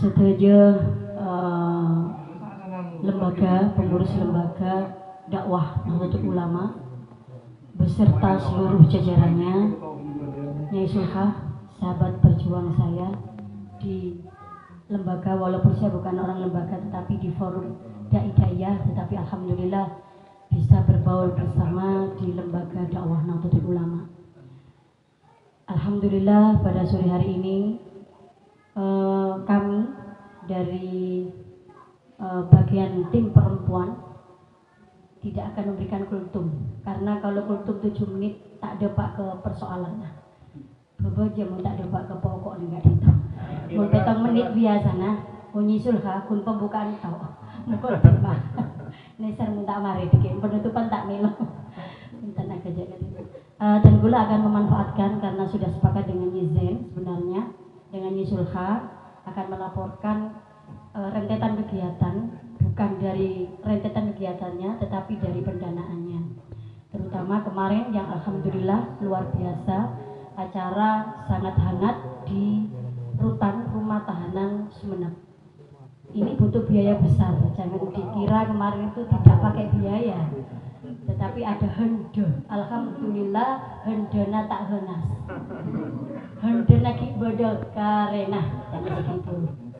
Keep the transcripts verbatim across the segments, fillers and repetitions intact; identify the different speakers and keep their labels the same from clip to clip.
Speaker 1: Setuju uh, lembaga, pengurus lembaga dakwah Nahdlatul Ulama beserta seluruh jajarannya, Nyai Sulhah, sahabat berjuang saya di lembaga, walaupun saya bukan orang lembaga tetapi di forum Dai Daiyah, tetapi alhamdulillah bisa berbaur bersama di lembaga dakwah Nahdlatul Ulama. Alhamdulillah pada sore hari ini eh, kami dari eh, bagian tim perempuan tidak akan memberikan kultum, karena kalau kultum tujuh menit tak depak ke persoalannya. Bapak jamu tak depak ke pokok enggak itu. Mau petang menit biasa nah, Unyi Sulha kun pembukaan tau. Mukul tema. Nesar minta mari bikin penutupan tak milo. Minta nak kerja kan. Uh, dan gula akan memanfaatkan karena sudah sepakat dengan Nyizen sebenarnya dengan Nyi Sulha akan melaporkan uh, rentetan kegiatan, bukan dari rentetan kegiatannya tetapi dari pendanaannya, terutama kemarin yang alhamdulillah luar biasa, acara sangat hangat di rutan rumah tahanan Sumeneb. Ini butuh biaya besar, jangan dikira kemarin itu tidak pakai biaya, tetapi ada hende. Alhamdulillah hendena tak henas, hendena ki bodol karena begitu.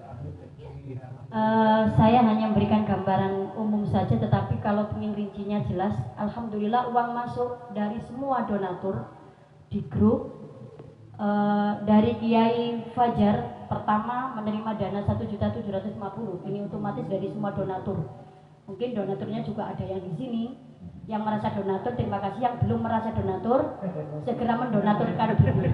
Speaker 1: Uh, saya hanya memberikan gambaran umum saja, tetapi kalau ingin rincinya jelas, alhamdulillah uang masuk dari semua donatur di grup. Uh, dari Kiai Fajar pertama menerima dana satu juta tujuh ratus lima puluh. Ini otomatis dari semua donatur. Mungkin donaturnya juga ada yang di sini yang merasa donatur, terima kasih. Yang belum merasa donatur segera mendonaturkan diri.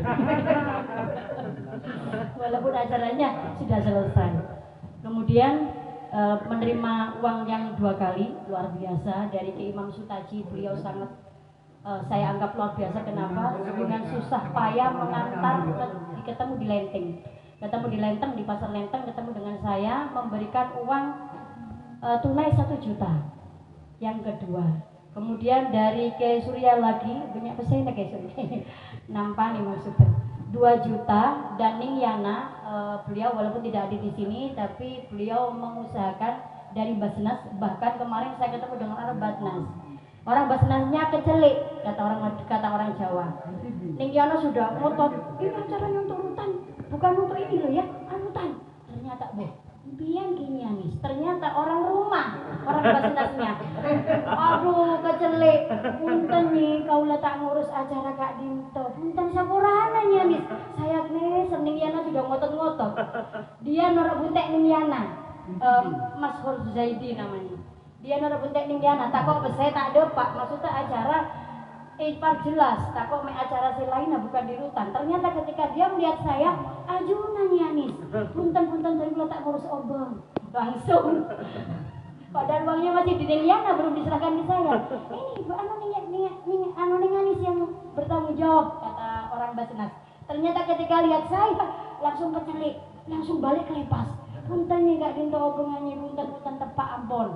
Speaker 1: Walaupun acaranya sudah selesai. Kemudian uh, menerima uang yang dua kali, luar biasa, dari Ki Imam Sutaji. Beliau sangat Uh, saya anggap luar biasa. Kenapa? Dengan susah payah mengantar ke, ketemu di Lenteng, ketemu di Lenteng, di pasar Lenteng, ketemu dengan saya, memberikan uang uh, tunai satu juta. Yang kedua, kemudian dari Ke Surya lagi banyak pesan Ke Surya, nampak nih maksudnya dua juta. Dan Ning Yana, uh, beliau walaupun tidak ada di sini, tapi beliau mengusahakan dari Basnas. Bahkan kemarin saya ketemu dengan orang Basnas. Orang Basnasnya kecelik, kata orang kata orang Jawa. Ning Yana sudah ngotot, ini acaranya untuk rutan, bukan untuk ini loh ya, anutan. Ternyata boh, pian gini Anis. Ternyata orang rumah, orang Basnasnya. Aduh kecelik. Punten nih, kaulah tak ngurus acara Kak Dinto. Punten sapurana nih Anis. Saya nih, Ning Yana sudah ngotot-ngotot. Dia norak buntek Ning Yana, um, Mas Hur Zaidi namanya. Dia nara buntek Ning Yana, takut saya tak ada pak, maksudnya acara ipar jelas, takut me acara si lainnya bukan di rutan. Ternyata ketika dia melihat saya, ajunan Yanis, punten-punten dari tak ngurus obong, langsung. Padahal uangnya masih di Ning Yana, belum diserahkan di saya. Ini bu anu Ning Ning anu Ning Anis yang bertanggung jawab, kata orang Basnas. Ternyata ketika lihat saya, langsung kecelik, langsung balik lepas. Punten nih gak dinto obongannya, punten-punten tepak ampun.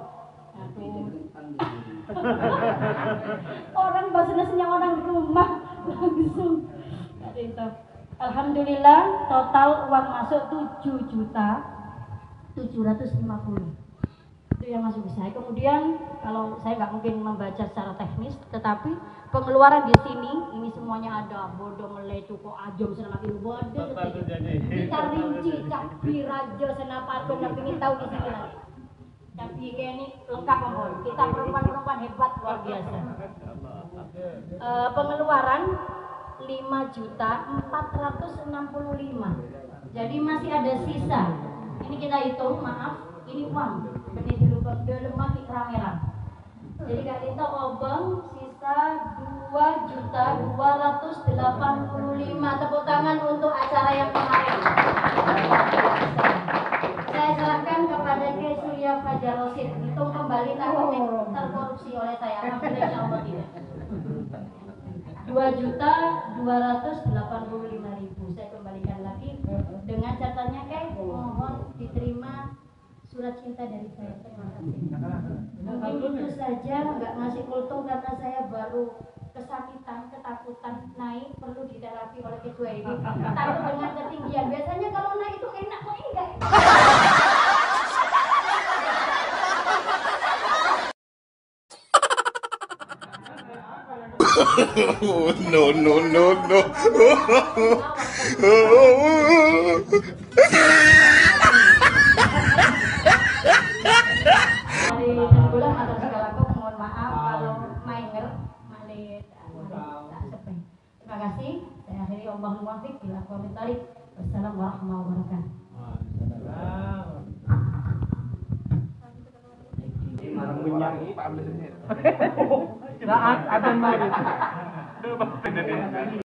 Speaker 1: Orang Basnasnya orang rumah langsung. Alhamdulillah total uang masuk tujuh juta tujuh ratus lima puluh. Itu yang masuk ke saya. Kemudian kalau saya nggak mungkin membaca secara teknis, tetapi pengeluaran di sini ini semuanya ada. Bodoh melecu kok ajom senama ilu bodoh. Kita rinci cak birajo senapatung yang ingin tahu di sini lagi. Tapi kayak ini lengkap ampun. Kita perempuan-perempuan hebat luar biasa. E, pengeluaran lima juta empat ratus enam puluh lima. Jadi masih ada sisa. Ini kita hitung, maaf, ini uang. Ini dulu lemah di kamera. Jadi Kak Dinto obeng sisa dua juta dua ratus delapan puluh lima. Tepuk tangan untuk acara yang kemarin. Saya serahkan kepada Ke Surya Fajar Rosid, hitung kembali takut terkorupsi oleh saya. Alhamdulillah insyaallah tidak. dua juta dua ratus delapan puluh lima ribu saya kembalikan lagi dengan catatannya Kay, mohon diterima surat cinta dari saya. Terima kasih. Mungkin itu saja, nggak ngasih kultum karena saya baru kesakitan, ketakutan, naik perlu diterapi oleh ketua ini. Takut dengan ketinggian. Biasanya kalau naik itu enak kok, ini enggak enak.
Speaker 2: No, no, no, no.
Speaker 1: Mari tenggulang atas segala aku mohon maaf kalau mainer malih tak sepeng. Terima kasih. Saya akhiri Allahumma muwaffiq ila aqwamit thariq. Wassalamu warahmatullahi wabarakatuh.
Speaker 3: Saat adan maghrib.